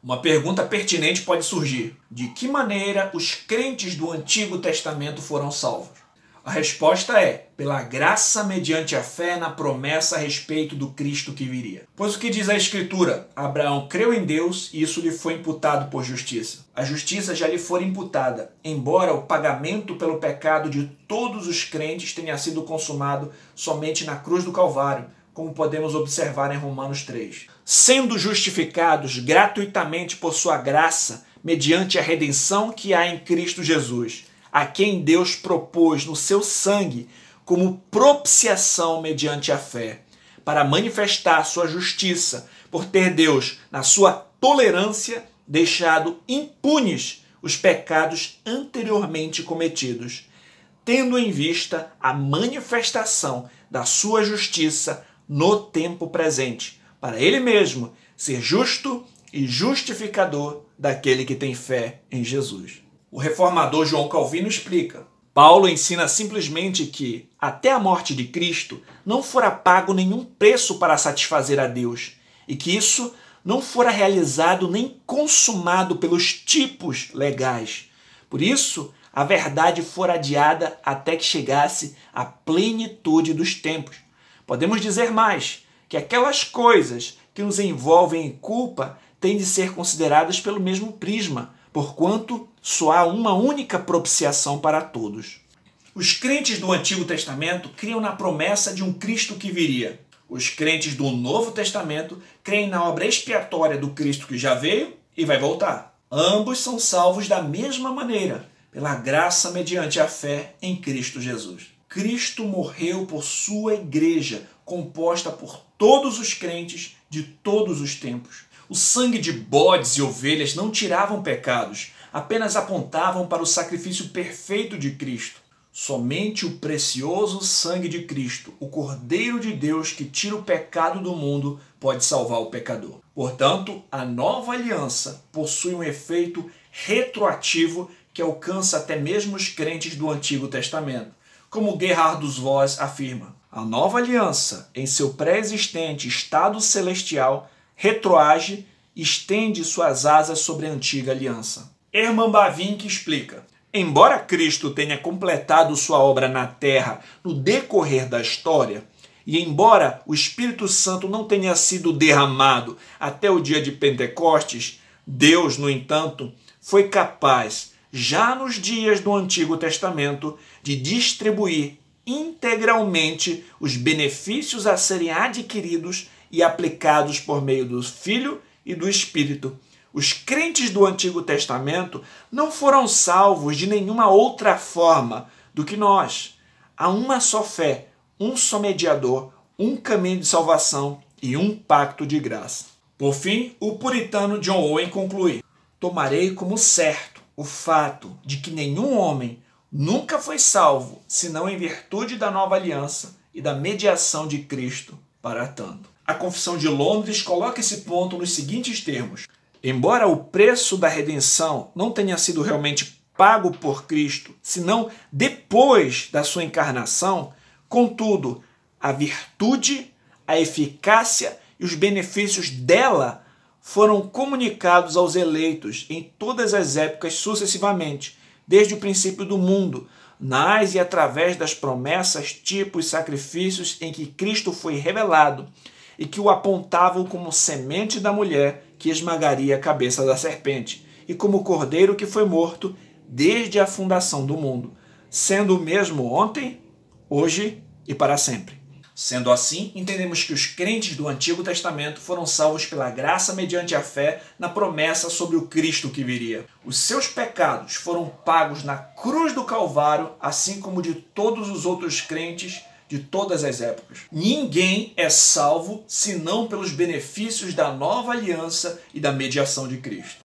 Uma pergunta pertinente pode surgir: de que maneira os crentes do Antigo Testamento foram salvos? A resposta é: pela graça mediante a fé na promessa a respeito do Cristo que viria. Pois o que diz a Escritura? Abraão creu em Deus e isso lhe foi imputado por justiça. A justiça já lhe fora imputada, embora o pagamento pelo pecado de todos os crentes tenha sido consumado somente na cruz do Calvário, como podemos observar em Romanos 3. Sendo justificados gratuitamente por sua graça, mediante a redenção que há em Cristo Jesus, a quem Deus propôs no seu sangue como propiciação mediante a fé, para manifestar sua justiça, por ter Deus, na sua tolerância, deixado impunes os pecados anteriormente cometidos, tendo em vista a manifestação da sua justiça no tempo presente, para ele mesmo ser justo e justificador daquele que tem fé em Jesus. O reformador João Calvino explica: Paulo ensina simplesmente que, até a morte de Cristo, não fora pago nenhum preço para satisfazer a Deus, e que isso não fora realizado nem consumado pelos tipos legais. Por isso, a verdade fora adiada até que chegasse à plenitude dos tempos. Podemos dizer mais, que aquelas coisas que nos envolvem em culpa têm de ser consideradas pelo mesmo prisma, porquanto só há uma única propiciação para todos. Os crentes do Antigo Testamento criam na promessa de um Cristo que viria. Os crentes do Novo Testamento creem na obra expiatória do Cristo que já veio e vai voltar. Ambos são salvos da mesma maneira, pela graça mediante a fé em Cristo Jesus. Cristo morreu por sua igreja, composta por todos os crentes de todos os tempos. O sangue de bodes e ovelhas não tiravam pecados, apenas apontavam para o sacrifício perfeito de Cristo. Somente o precioso sangue de Cristo, o Cordeiro de Deus que tira o pecado do mundo, pode salvar o pecador. Portanto, a nova aliança possui um efeito retroativo que alcança até mesmo os crentes do Antigo Testamento. Como Gerhard dos Vos afirma, a nova aliança, em seu pré-existente estado celestial, retroage e estende suas asas sobre a antiga aliança. Herman Bavinck explica: embora Cristo tenha completado sua obra na terra no decorrer da história, e embora o Espírito Santo não tenha sido derramado até o dia de Pentecostes, Deus, no entanto, foi capaz, já nos dias do Antigo Testamento, de distribuir integralmente os benefícios a serem adquiridos e aplicados por meio do Filho e do Espírito. Os crentes do Antigo Testamento não foram salvos de nenhuma outra forma do que nós. Há uma só fé, um só mediador, um caminho de salvação e um pacto de graça. Por fim, o puritano John Owen conclui: tomarei como certo o fato de que nenhum homem nunca foi salvo, senão em virtude da nova aliança e da mediação de Cristo para tanto. A Confissão de Londres coloca esse ponto nos seguintes termos: embora o preço da redenção não tenha sido realmente pago por Cristo, senão depois da sua encarnação, contudo, a virtude, a eficácia e os benefícios dela foram comunicados aos eleitos em todas as épocas sucessivamente, desde o princípio do mundo, nas e através das promessas, tipos e sacrifícios em que Cristo foi revelado e que o apontavam como semente da mulher que esmagaria a cabeça da serpente e como cordeiro que foi morto desde a fundação do mundo, sendo o mesmo ontem, hoje e para sempre. Sendo assim, entendemos que os crentes do Antigo Testamento foram salvos pela graça mediante a fé na promessa sobre o Cristo que viria. Os seus pecados foram pagos na cruz do Calvário, assim como de todos os outros crentes de todas as épocas. Ninguém é salvo senão pelos benefícios da nova aliança e da mediação de Cristo.